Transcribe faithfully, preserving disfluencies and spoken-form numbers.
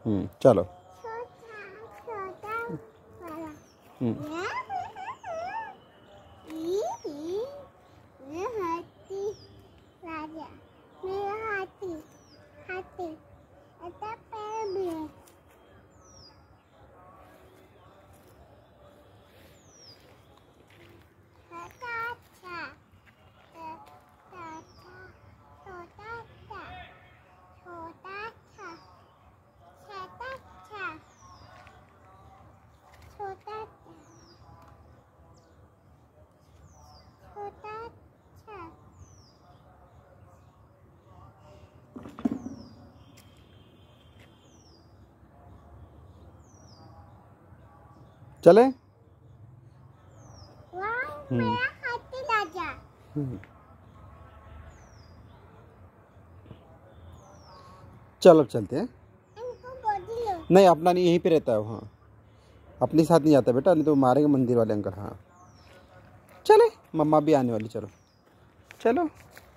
हम्म चलो। हम्म चले। हम्म चलो चलते हैं। नहीं अपना नहीं, यहीं पे रहता है वहाँ, अपने साथ नहीं जाता बेटा, नहीं तो मारेंगे मंदिर वाले अंकल। हाँ चले, मम्मा भी आने वाली, चलो चलो।